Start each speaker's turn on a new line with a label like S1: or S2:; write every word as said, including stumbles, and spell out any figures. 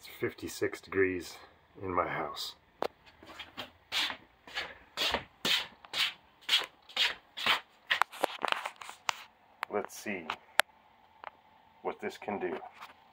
S1: It's fifty-six degrees in my house. Let's see what this can do.